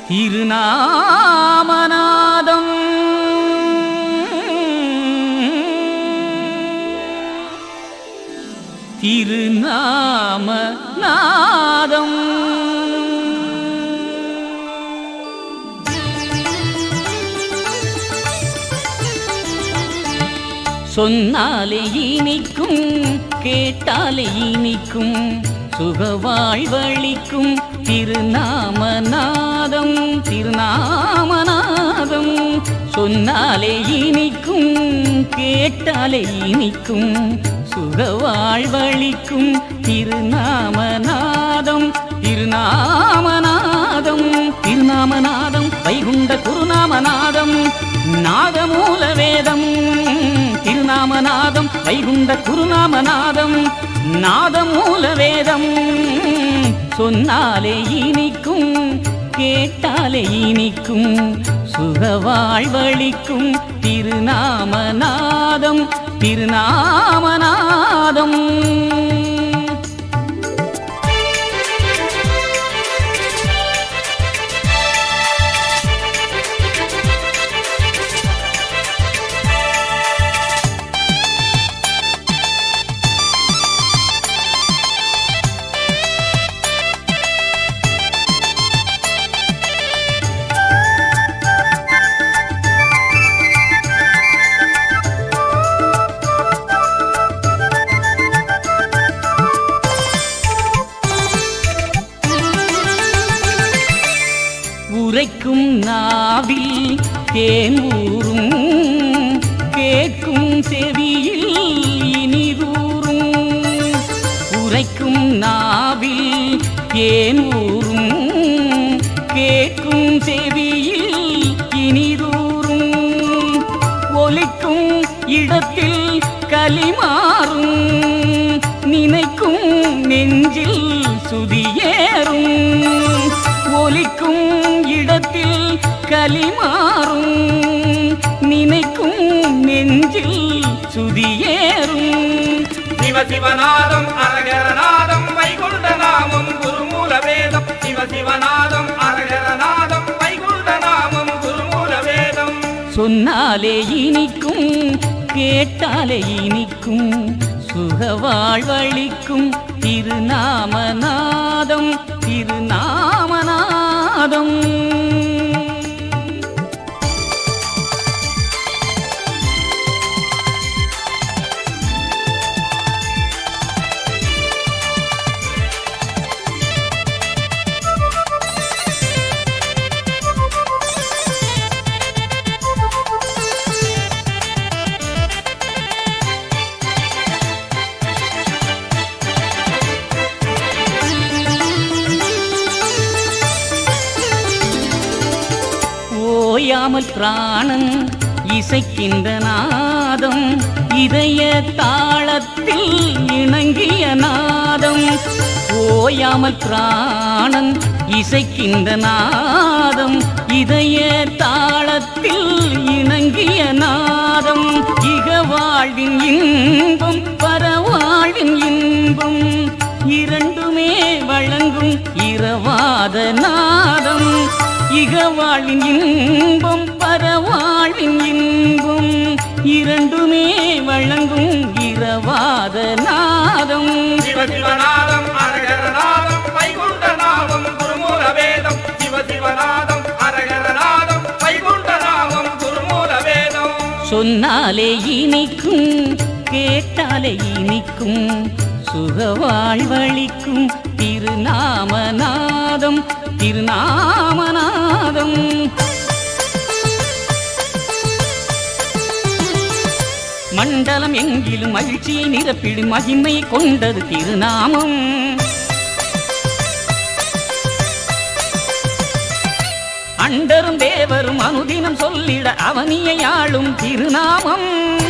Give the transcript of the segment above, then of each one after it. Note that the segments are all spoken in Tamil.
திருநாமநாதம் திருநாமநாதம் சொன்னாலே இனிக்கும் கேட்டாலே இனிக்கும் சுகவாழ்வளிக்கும் திருநாமநாதம் திருநாமநாதம் சொன்னாலே இனிக்கும் கேட்டாலே இனிக்கும் சுகவாழ்வளிக்கும் திருநாமநாதம் திருநாமநாதம் திருநாமநாதம் வைகுண்ட குருநாமநாதம் நாதமூல வேதம் திருநாமநாதம் வைகுண்ட குருநாமநாதம் நாதமூல வேதம் சொன்னாலே இனிக்கும் கேட்டாலே இனிக்கும் சுகவாழ்வளிக்கும் திருநாமநாதம் திருநாமநாதம் உரைக்கும் நாவில் தேன் ஊறும் கேட்கும் செவியில் இனிதூறும் உரைக்கும் நாவில் தேன் ஊறும் கேட்கும் செவியில் இனிதூறும் ஒலிக்கும் இடத்தில் கலிமாறும் நினைக்கும் நெஞ்சில் சுதியேறும் ஒலிக்கும் இடத்தில் கலிமாறும் நினைக்கும் நெஞ்சில் சுதியேறும் சிவசிவநாதம் அரகரநாதம் வைகுண்ட நாமம் குருமூல வேதம் சிவசிவநாதம் அரகரநாதம் வைகுண்ட நாமம் குருமூல வேதம் சொன்னாலே இனிக்கும் கேட்டாலே இனிக்கும் சுகவாழ்வளிக்கும் திருநாமநாதம் திருநாமநாதம் ஓயாமல் பிராணன் இசைக்கின்ற நாதம் இதய தாளத்தில் இணங்கிய நாதம் ஓயாமல் பிராணன் இசைக்கின்ற நாதம் இதய தாளத்தில் இணங்கிய நாதம் இக வாழ்வின் இன்பம் பரவாழ்வின் இன்பம் இரண்டுமே வழங்கும் இரவாத நாதம் இகவாழ்வின் இன்பம் பரவாழ்வின் இன்பம் இரண்டுமே வழங்கும் இரவாத நாதம் சிவசிவநாதம் அரகரநாதம் வைகுண்ட நாமம் குருமூல வேதம் சிவசிவநாதம் அரகரநாதம் வைகுண்ட நாமம் குருமூல வேதம் சொன்னாலே இனிக்கும் கேட்டாலே இனிக்கும் சுகவாழ்வளிக்கும் திருநாமநாதம் திருநாமநாதம் மண்டலம் எங்கிலும் மகிழ்ச்சியை நிரப்பிடும் மகிமை கொண்டது திருநாமம் அண்டரும் தேவரும் அனுதினம் சொல்லிட அவனியை ஆளும் திருநாமம்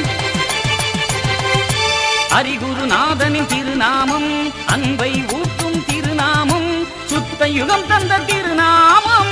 ஹரிகுருநாதனின் திருநாமம் அன்பை ஊட்டும் திருநாமம் சுத்த யுகம் தந்த திருநாமம்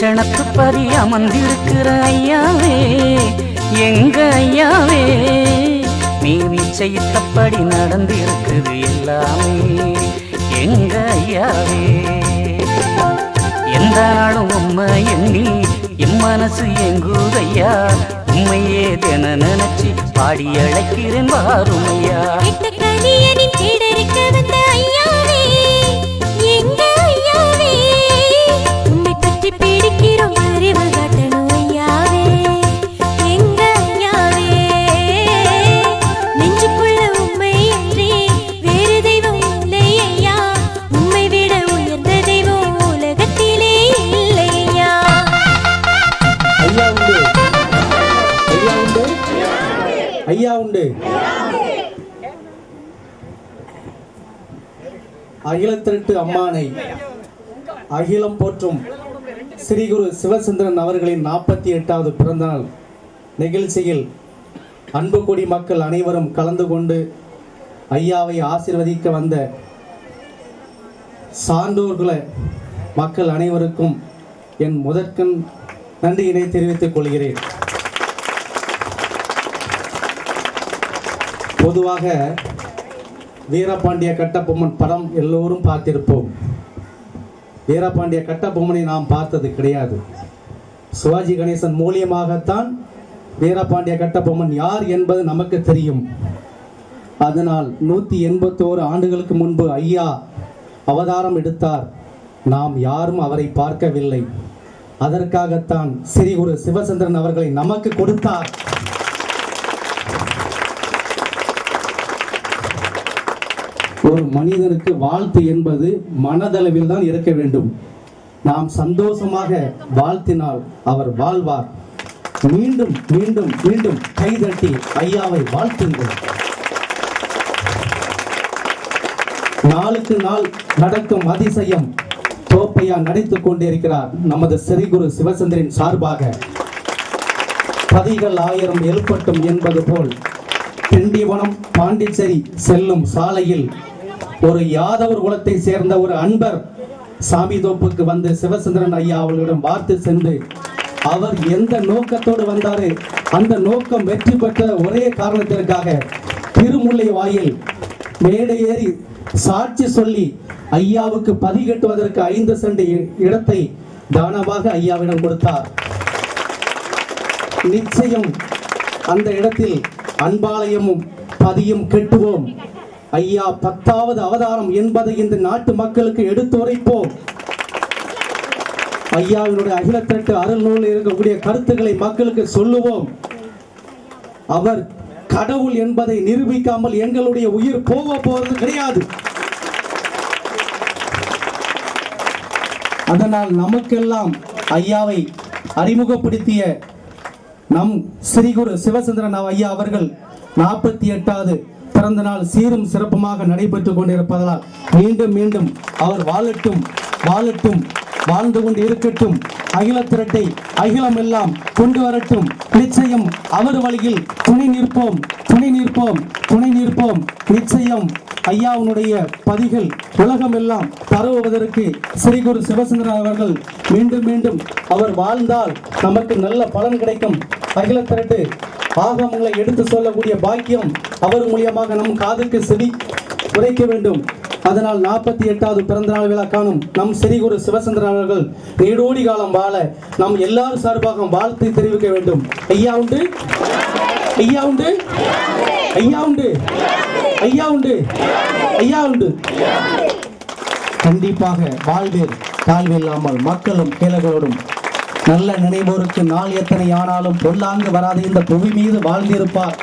லட்சணத்து பதி அமர்ந்திருக்கிற ஐயாவே எங்க ஐயாவே நீர் நிச்சயித்தபடி நடந்திருக்குது எல்லாமே எங்க ஐயாவே எந்த நாளும் உண்மை எண்ணி என் மனசு எங்குதையா உண்மையே தின நினைச்சு பாடி அழைக்கிறேன் வாருமையா உண்மை பற்றி பிடிக்கிறோம் அறிவு காட்டணும் ஐயாவே எங்க ஐயாவே நெஞ்சுக்குள்ள உண்மை அன்றி வேறு தெய்வம் இல்லை ஐயா உண்மை விட உயர்ந்த தெய்வம் உலகத்திலே இல்லை ஐயா ஐயா உண்டு ஐயா உண்டு ஐயா உண்டு அகிலத்திரட்டு அம்மானை அகிலம் போற்றும் ஸ்ரீ குரு சிவசுந்தரன் அவர்களின் 48வது பிறந்தநாள் நிகழ்ச்சியில் அன்பு கொடி மக்கள் அனைவரும் கலந்து கொண்டு ஐயாவை ஆசீர்வதிக்க வந்த சான்றோர்களை மக்கள் அனைவருக்கும் என் முதற்கண் நன்றியினை தெரிவித்துக் கொள்கிறேன். பொதுவாக வீரபாண்டிய கட்டபொம்மன் படம் எல்லோரும் பார்த்திருப்போம். வீரபாண்டிய கட்டபொம்மனை நாம் பார்த்தது கிடையாது. சிவாஜி கணேசன் மூலியமாகத்தான் வீரபாண்டிய கட்டபொம்மன் யார் என்பது நமக்கு தெரியும். அதனால் 181 ஆண்டுகளுக்கு முன்பு ஐயா அவதாரம் எடுத்தார். நாம் யாரும் அவரை பார்க்கவில்லை. அதற்காகத்தான் ஸ்ரீ குரு சிவசுந்தரன் அவர்களை நமக்கு கொடுத்தார். ஒரு மனிதனுக்கு வாழ்த்து என்பது மனதளவில் தான் இருக்க வேண்டும். நாம் சந்தோஷமாக வாழ்த்தினால் அவர் வாழ்வார். மீண்டும் மீண்டும் மீண்டும் கைதட்டி ஐயாவை வாழ்த்துங்கள். நாளுக்கு நாள் நடக்கும் அதிசயம் தோப்பையா நடித்துக் கொண்டிருக்கிறார். நமது ஸ்ரீ குரு சிவசுந்தரின் சார்பாக பதிகள் 1000 எழுப்பட்டும் என்பது போல் திண்டிவனம் பாண்டிச்சேரி செல்லும் சாலையில் ஒரு யாதவர் குலத்தை சேர்ந்த ஒரு அன்பர் சாமி தோப்புக்கு வந்து சிவசுந்தரன் ஐயா அவர்களிடம் வார்த்தை சென்று அவர் எந்த நோக்கத்தோடு வந்தாரு அந்த நோக்கம் வெற்றி பெற்ற ஒரே காரணத்திற்காக திருமுல்லை வாயில் மேடை ஏறி சாட்சி சொல்லி ஐயாவுக்கு பதி கட்டுவதற்கு 5 சென்ட் இடத்தை தானமாக ஐயாவிடம் கொடுத்தார். நிச்சயம் அந்த இடத்தில் அன்பாலயமும் பதியும் கெட்டுவோம். ஐயா 10வது அவதாரம் என்பதை இந்த நாட்டு மக்களுக்கு எடுத்துரைப்போம். ஐயாவினுடைய அகிலத்திரட்டு அருள் நூலில் இருக்கக்கூடிய கருத்துக்களை மக்களுக்கு சொல்லுவோம். அவர் கடவுள் என்பதை நிரூபிக்காமல் எங்களுடைய உயிர் போவது கிடையாது. அதனால் நமக்கெல்லாம் ஐயாவை அறிமுகப்படுத்திய நம் ஸ்ரீ குரு சிவசுந்தரன் ஐயா அவர்கள் 48வது பிறந்த நாள் சீரும் சிறப்புமாக நடைபெற்றுக் கொண்டிருப்பதால் மீண்டும் மீண்டும் அவர் வாழட்டும் வாழட்டும் வாழ்ந்து கொண்டு இருக்கட்டும். அகிலத்திரட்டை அகிலம் எல்லாம் கொண்டு வரட்டும். நிச்சயம் அவர் வழியில் துணை நிற்போம் துணை நிற்போம் துணை நிற்போம். நிச்சயம் ஐயாவுடைய பதிகள் உலகம் எல்லாம் பரவுவதற்கு ஸ்ரீ குரு சிவசுந்தரன் அவர்கள் மீண்டும் மீண்டும் அவர் வாழ்ந்தால் நமக்கு நல்ல பலன் கிடைக்கும். அகிலத்திரட்டு ஆகமங்களை எடுத்து சொல்லக்கூடிய பாக்கியம் அவர் மூலியமாக நம் காதுக்கு செவி உரைக்க வேண்டும். அதனால் 48வது பிறந்தநாள் விழா காணும் நம் ஸ்ரீ குரு சிவசுந்தரன் அவர்கள் நீடோடி காலம் வாழ நம் எல்லாரும் சார்பாக வாழ்த்து தெரிவிக்க வேண்டும். ஐயா உண்டு ஐயா உண்டு ஐயா உண்டு ஐயா உண்டு ஐயா உண்டு. கண்டிப்பாக வாழ்வேர் தாழ்வு இல்லாமல் மக்களும் கிழகளோடும் நல்ல நினைவோருக்கு நாள் எத்தனை ஆனாலும் பொல்லாங்கு வராது இந்த புவி மீது வாழ்ந்திருப்பார்.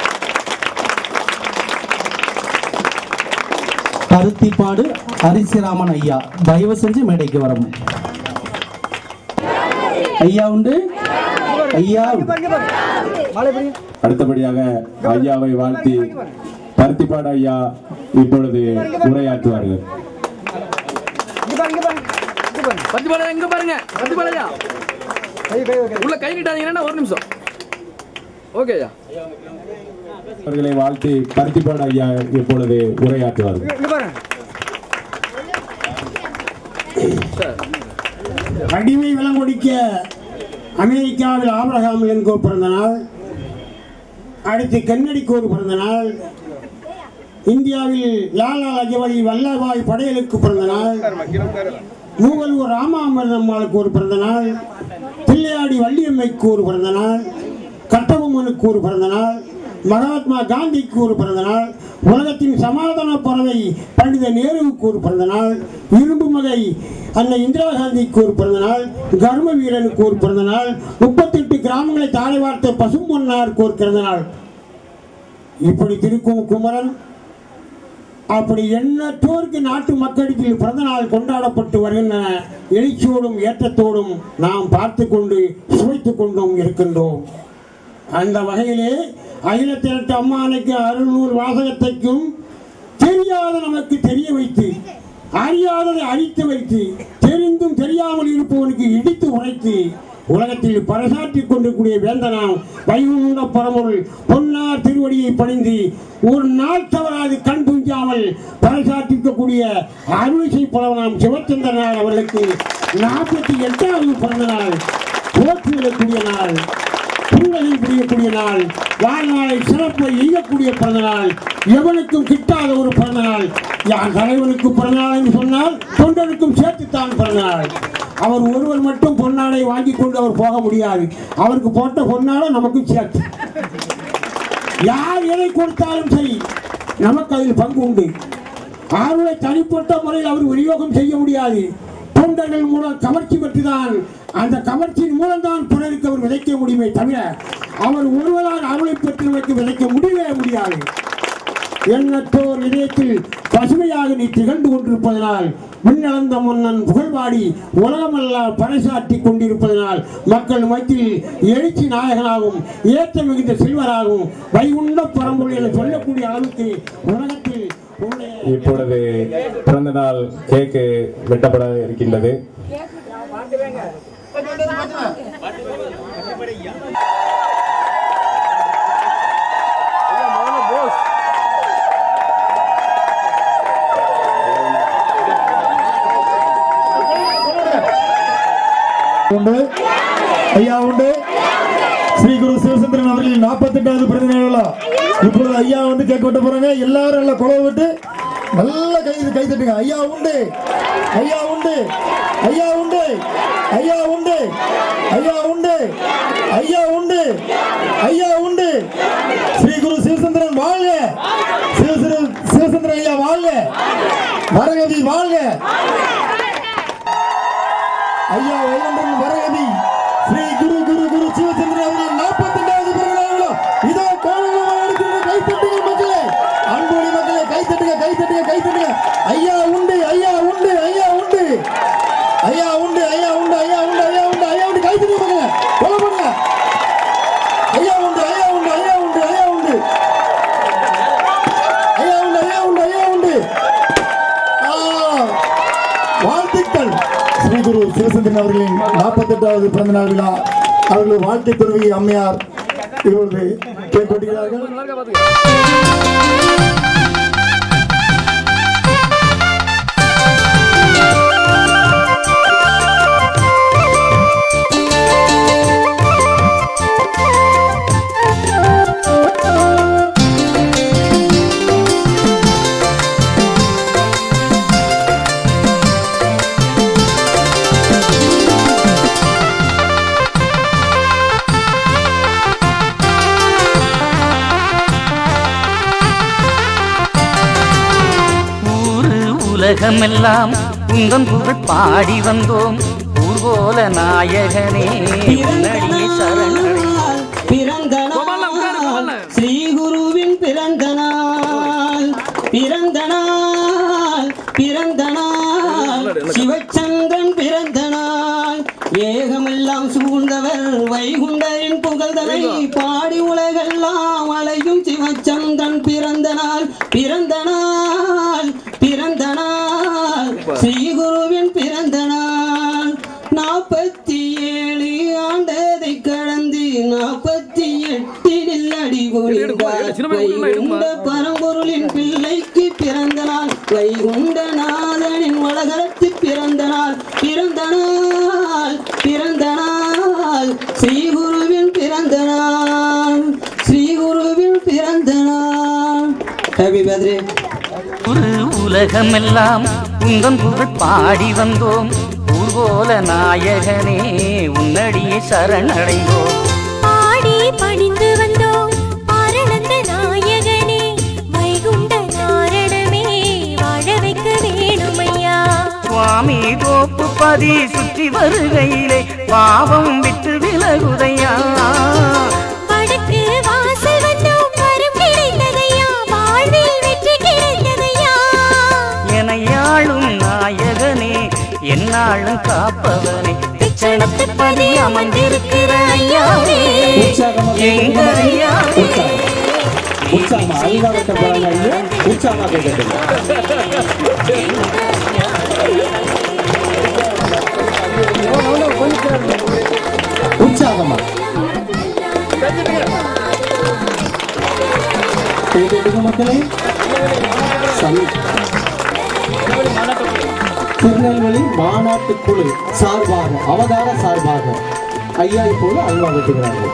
பருத்திப்பாடு அரிசிராமன் ஐயா தயவு செஞ்சு மேடைக்கு வரணும். ஐயா உண்டு ஐயா. அடுத்தபடியாக ஐயாவை வாழ்த்தி பருத்திப்பாடு ஐயா இப்பொழுது உரையாற்றுவார்கள். உள்ள கை நீட்டாதீங்கன்னா ஒரு நிமிஷம். ஓகே ஐயா. அவர்களை வாழ்த்தி பருத்திப்பாடு ஐயா இப்பொழுது உரையாற்றுவார்கள். அடிமை விலங்கொடிக்க அமெரிக்காவில் ஆபிரகாம் லிங்கன் பிறந்த நாள். அடுத்து கென்னடிக்கு ஒரு பிறந்த நாள். இந்தியாவில் லாலா லஜபதி வல்லபாய் படேலுக்கு பிறந்த நாள். மூவலூர் ராமாமிர்தம்மாளுக்கு ஒரு பிறந்த நாள். பிள்ளையாடி வள்ளியம்மைக்கு ஒரு பிறந்த நாள். கட்டபொம்மனுக்கு ஒரு பிறந்த நாள். மகாத்மா காந்திக்கு ஒரு பிறந்த நாள். உலகத்தின் சமாதான பறவை பண்டித நேருவுக்கு ஒரு பிறந்த நாள். இரும்பு மகை அன்னை இந்திரா காந்திக்கு ஒரு பிறந்த நாள். கர்ம வீரனுக்கு ஒரு பிறந்த நாள். 38 கிராமங்களை தாழை வார்த்த பசும்பொன்னாருக்கு ஒரு பிறந்த நாள். இப்படி திருக்கும் குமரன் அப்படி எண்ணற்றோருக்கு நாட்டு மக்களிடத்தில் பிறந்த நாள் கொண்டாடப்பட்டு வருகின்றன. எழுச்சியோடும் ஏற்றத்தோடும் நாம் பார்த்து கொண்டு சுவைத்துக் கொண்டும் இருக்கின்றோம். அந்த வகையிலே அகிலத்திரட்டு அம்மானுக்கு அருள்நூல் வாசகத்தைக்கும் தெரியாத நமக்கு தெரிய வைத்து, அறியாததை அழித்து வைத்து, தெரிந்தும் தெரியாமல் இருப்பவனுக்கு இடித்து உரைத்து உலகத்தில் பறைசாற்றிக் கொண்டிருக்கூடிய வேந்தனாம் வைகுண்ட பரம்பொருள் பொன்னார் திருவடியை பணிந்து ஒரு நாள் தவறாது கண் துஞ்சாமல் பறைசாற்றிக்கக்கூடிய அருளிசை புலவனாம் சிவச்சந்திரனார் அவர்களுக்கு 48வது பிறந்த நாள். போற்றிடக்கூடிய நாள், புன்னகை புரியக்கூடிய நாள், வாழ்நாளை சிறப்பை எய்யக்கூடிய பிறந்த நாள், எவனுக்கும் கிட்டாத ஒரு பிறந்த நாள். யார் தலைவனுக்கு பிறந்த நாள் என்று சொன்னால் தொண்டனுக்கும் சேர்த்துத்தான் பிறந்த நாள். அவர் ஒருவர் மட்டும் பொன்னாடை வாங்கி கொண்டு அவர் போக முடியாது. அவருக்கு போட்ட பொன்னாடை நமக்கும் சேர்த்து. யார் எதை கொடுத்தாலும் சரி நமக்கு அதில் பங்கு உண்டு. அவருடைய தனிப்பட்ட முறையில் அவர் விநியோகம் செய்ய முடியாது. தொண்டர்கள் மூலம் கவர்ச்சி பெற்றுதான், அந்த கவர்ச்சியின் மூலம் தான் பிறருக்கு அவர் விதைக்க முடியுமே தவிர அவர் ஒருவரால் அருளை பெற்றவருக்கு விதைக்க முடியவே முடியாது. எண்ணற்றோர் இதயத்தில் பசுமையாக நீ திகழ்ந்து கொண்டிருப்பதனால், விண்ணளந்த மன்னன் புகழ்வாடி உலகமெல்லாம் பறைசாற்றி கொண்டிருப்பதனால் மக்கள் மத்தியில் எழுச்சி நாயகனாகவும் ஏற்ற மிகுந்த செல்வராகவும் வைகுண்ட பரம்பொருள் என சொல்லக்கூடிய அளவுக்கு உலகத்தில் இப்பொழுது பிறந்த நாள் கேக்கு வெட்டப்பட இருக்கின்றது. உண்டு ஐயா உண்டு. ஸ்ரீ குரு சிவசந்திரன் அவர்களின் 48வது பிறந்த நாள். இப்பொழுது ஐயா வந்து கேட்க விட்ட போறாங்க. எல்லாரும் நல்லா குழவு விட்டு நல்ல கை தட்டுங்க. ஐயா உண்டு, ஐயா உண்டு, ஐயா உண்டு, ஐயா உண்டு, ஐயா உண்டு, ஐயா உண்டு, ஐயா உண்டு. ஸ்ரீ குரு சிவசந்திரன் வாழ்க, சிவசந்திரன் ஐயா வாழ்க, வரகதி வாழ்க, ஐயா வைகுண்டன் வரகதி. ஸ்ரீ குரு குரு குரு சிவசந்திரன் அவர்கள் 48வது பிறந்த நாள். இதோ கோலமாக எடுத்து கை தட்டுங்க மக்களே, அன்பொழி மக்களே, கை தட்டுங்க, கை தட்டுங்க, கை தட்டுங்க. ஐயா உண்டு, ஐயா உண்டு, ஐயா உண்டு, ஐயா உண்டு, ஐயா உண்டு, ஐயா உண்டு, ஐயா உண்டு, ஐயா உண்டு, கை தட்டுங்க மக்களே, கொலை பண்ணுங்க. ஐயா உண்டு, ஐயா உண்டு, ஐயா உண்டு, ஐயா உண்டு, ஐயா உண்டு, ஐயா உண்டு, ஐயா உண்டு. வாழ்த்துக்கள். ஸ்ரீ குரு சிவசந்திரன் அவர்களின் 48வது பிறந்த நாள் விழா. அவர்கள் வாழ்க்கை துறவி அம்மையார் இப்பொழுது கேட்கப்படுகிறார்கள். உலகமெல்லாம் உந்தன் புகழ் பாடி வந்தோம். ஊர்கோல நாயகனே உன்னடியே சரணடை. பிறந்த நாள் ஸ்ரீ குருவின் பிறந்த நாள், பிறந்த நாள், பிறந்த நாள், சிவச்சந்திரன் பிறந்த நாள். ஏகமெல்லாம் சூழ்ந்தவர் வைகுண்டரின் புகழ்தலை பாடி உலகெல்லாம் அலையும் சிவச்சந்திரன் பிறந்த நாள், பிறந்த நாள், பிறந்த நாள், ஸ்ரீ குருவின் பிறந்த நாள். 47 ஆண்டதை கடந்து 48 வைகுண்ட பரம்பொருளின் பிள்ளைக்கு பிறந்த நாள், வைகுண்டநாதனின் வளகரத்து பிறந்த நாள், பிறந்த நாள், பிறந்த நாள் ஸ்ரீ குருவின் பிறந்த நாள் ஸ்ரீ குருவின் பிறந்த நாள். Happy birthday. ஒரு உலகமெல்லாம் உந்தன் புகழ் பாடி வந்தோம். ஊர்கோல நாயகனே உன்னடியே சரணடைந்தோம். பாடி பணிந்து வந்தோம் பாரணந்த நாயகனே வைகுண்ட நாரணமே வாழ வைக்க வேணுமையா. சுவாமி தோப்பு பதி சுற்றி வருகையிலே பாவம் விட்டு விலகுதையா. வடக்கு வாசல் வந்தோம் வரம் கிடைத்ததையா வாழ்வில் வெற்றி கிடைத்ததையா. எனையாளும் நாயகனே என்னாலும் காப்பவனே பிச்சனத்து பதி அமர்ந்திருக்கிற ஐயாவே எங்க ஐயாவே. உற்சாகமா அல்வா வெட்ட போறாங்க ஐயா, உற்சாகமா கேட்கட்டும். உற்சாகமா கேட்கட்டுங்க மக்களே. திருநெல்வேலி மாநாட்டு குழு சார்பாக அவதார சார்பாக ஐயா இப்போது அல்வா வெட்டுகிறார்கள்.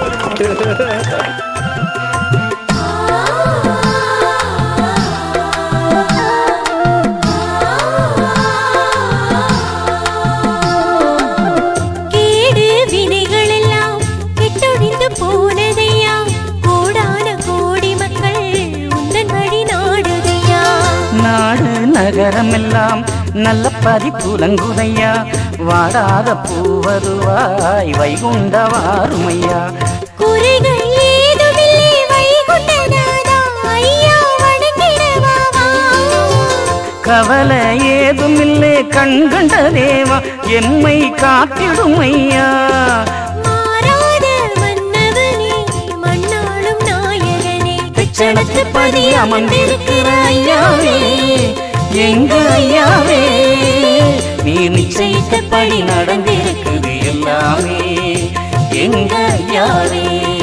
கேடு வினைகள் எல்லாம் கெட்டொழிந்து போனதையா கோடான கோடி மக்கள் உந்தன் வழி நாடுதையா. நாடு நகரமெல்லாம் நல்ல பதி புலங்குதையா. வாடாத பூவருவாய் வைகுண்ட வாருமையா. குறைகள் ஏதுமில்லை வைகுண்டநாதா ஐயா வணங்கிடவாவா. கவலை ஏதுமில்லை கண்கண்ட தேவா எம்மை காத்திடுமையா. மாறாத மன்னவனே மண்ணாளும் நாயகனே பிச்சனத்து பதி அமர்ந்திருக்கிற ஐயாவே எங்க ஐயாவே. நீ நிச்சயித்தபடி நடந்திருக்குது எல்லாமே எங்க ஐயாவே.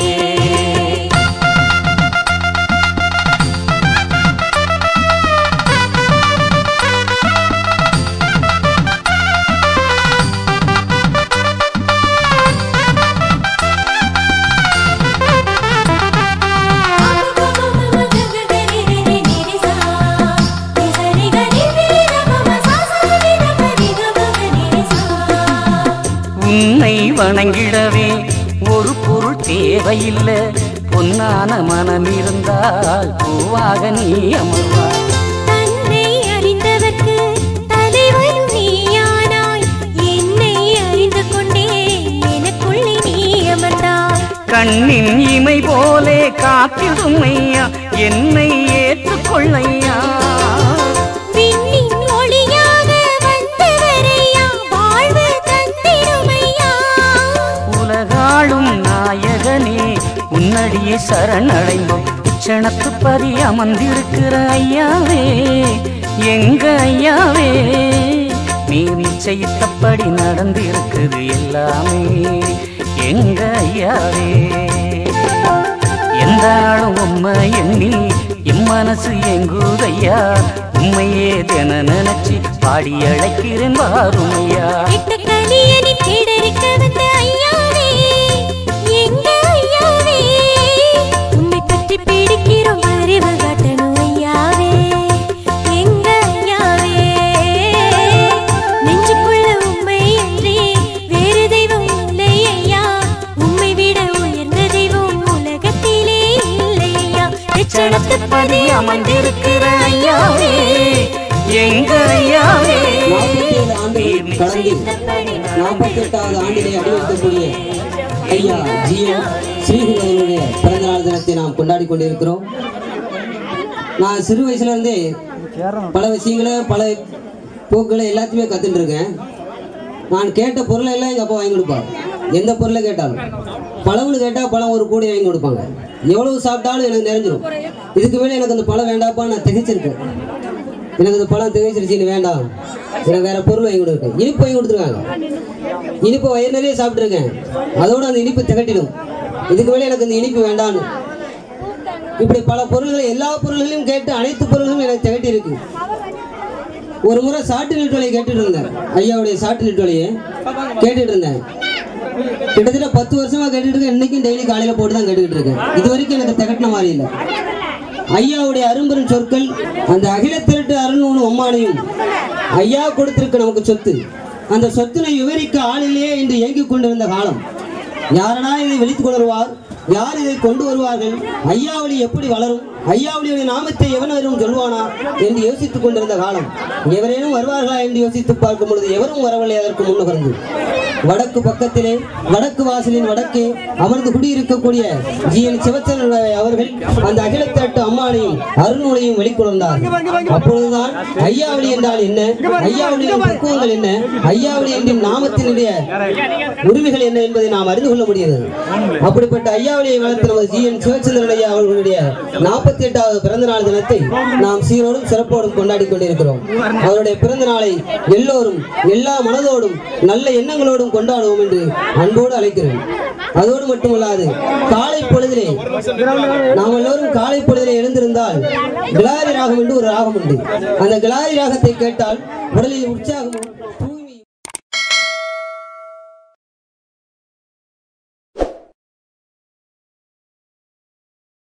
உன்னை வணங்கிடவே ஒரு பொருள் தேவையில்லை. பொன்னான மனம் இருந்தால் பூவாக நீ அமர்வாய். தன்னை அறிந்தவர்க்கு தலைவனும் நீயானாய் என்னை அறிந்து கொண்டே எனக்குள்ளே நீ அமர்ந்தாய். கண்ணின் இமை போலே காத்திடும் ஐயா என்னை ஏற்றுக்கொள்ளையா. விண்ணின் ஒளியாக வந்தவரையா வாழ்வு தந்திடுமையா. உலகாளும் நாயகனே உன்னடியே சரணடைந்தோம். உச்சணத்து பதி அமர்ந்திருக்கிற ஐயாவே எங்க ஐயாவே. நீ நிச்சயித்தபடி நடந்திருக்குது எல்லாமே எங்க ஐயாவே. எந்த நாளும் உம்மை எண்ணி என் மனசு எங்குதையா. உண்மையே தின நினைச்சு பாடி அழைக்கிறேன் வாருமையா. இட்ட கனியனி தேடரிக்க வந்த ஐயாவே எங்க ஐயாவே. உன்னை பற்றி பிடிக்கிறோம் அறிவு காட்டணும் ஐயாவே எங்க ஐயாவே. நெஞ்சுக்குள்ள உண்மை அன்றி வேறு தெய்வம் இல்லை ஐயா. உம்மை விட உயர்ந்த தெய்வம் உலகத்திலே இல்லை ஐயா. பிச்சனத்து பதி அமர்ந்திருக்கிற ஐயாவே எங்க ஐயாவே. 47 ஆண்டுகள் கடந்து 48வது ஆண்டிலே அடிவெடுக்கக்கூடிய ஐயா ஜிஎம் ஸ்ரீகுரு அவர்களுடைய பிறந்தநாள் தினத்தை நாம் கொண்டாடி கொண்டிருக்கிறோம். நான் சிறு வயசுல இருந்தே பல விஷயங்களை பல போக்குகளை எல்லாத்தையுமே கத்துட்டு இருக்கேன். நான் கேட்ட பொருளை எல்லாம் எங்கள் அப்பா வாங்கி கொடுப்பார். எந்த பொருளை கேட்டாலும் பழம்னு கேட்டால் பழம் ஒரு கூடை வாங்கி கொடுப்பாங்க. எவ்வளவு சாப்பிட்டாலும் எனக்கு நிறைஞ்சிடும். இதுக்கு மேலே எனக்கு அந்த பழம் வேண்டாப்பா நான் திகைச்சிருக்கேன். எனக்கு அந்த பழம் திகைச்சிருச்சுன்னு வேண்டாம், எனக்கு வேற பொருள் வாங்கி கொடுக்க. இனிப்பு வாங்கி கொடுத்துருக்காங்க. இனிப்பு வயிறு நிறைய சாப்பிட்ருக்கேன். அதோட அந்த இனிப்பு திகட்டிடும். இதுக்கு மேலே எனக்கு அந்த இனிப்பு வேண்டான்னு இப்படி பல பொருள்களை எல்லா பொருள்களையும் கேட்டு அனைத்து பொருள்களும் எனக்கு திகட்டி இருக்கு. ஒரு முறை சாட்டு நெட்டொலியை கேட்டுட்டு இருந்தேன். ஐயாவுடைய சாட்டு நெட்டொலியை கேட்டுட்டு இருந்தேன். கிட்டத்தட்ட 10 வருஷமா கேட்டுட்டு இருக்கேன். இன்னைக்கும் டெய்லி காலையில போட்டு தான் கேட்டுக்கிட்டு இருக்கேன். இது வரைக்கும் எனக்கு திகட்டின மாதிரி இல்லை. ஐயாவுடைய அரும்பெரும் சொற்கள், அந்த அகில திரட்டு அருள்நூல் ஒம்மானையும் ஐயா கொடுத்திருக்க நமக்கு சொத்து. அந்த சொத்தினை விவரிக்க ஆளிலேயே இன்று இயங்கிக் கொண்டிருந்த காலம். யாரனா இதை வெளித்துக் கொணர்வார், யார் இதை கொண்டு வருவார்கள், ஐயாவளி எப்படி வளரும், ஐயாவுடைய நாமத்தை எவனவரும் சொல்வானா என்று யோசித்துக் கொண்டிருந்த காலம். எவரேனும் வருவார்களா என்று யோசித்து பார்க்கும் பொழுது எவரும் வரவில்லை. அதற்கு முன்னகர்ந்து வடக்கு பக்கத்திலே வடக்கு வாசலின் வடக்கே அமர்ந்து குடியிருக்கக்கூடிய ஜி.என். சிவச்சந்திரன் அவர்கள் அந்த அகிலத்திரட்டு அம்மானையும் அருள்நூலையும் வெளிக்கொணர்ந்தார். அப்பொழுதுதான் ஐயாவளி என்றால் என்ன, ஐயாவளியின் பக்குவங்கள் என்ன, ஐயாவளி என்ற நாமத்தினுடைய உரிமைகள் என்ன என்பதை நாம் அறிந்து கொள்ள முடியாது. அப்படிப்பட்ட ஐயாவளியை வளர்த்த நமது ஜி.என். சிவச்சந்திரன் ஐயா அவர்களுடைய 48வது பிறந்த நாள் தினத்தை நாம் சீரோடும் சிறப்போடும் கொண்டாடி கொண்டிருக்கிறோம். அவருடைய பிறந்த நாளை எல்லோரும் எல்லா மனதோடும் நல்ல எண்ணங்களோடும் கொண்டாடுவோம் என்று அன்போடு அழைக்கிறேன். அதோடு மட்டுமல்லாது காலை பொழுதிலே நாம் எல்லோரும் காலை பொழுதிலே எழுந்திருந்தால் கிளாரி ராகம் என்று ஒரு ராகம் உண்டு. அந்த கிளாரி ராகத்தை கேட்டால் உடலில் உற்சாகமும்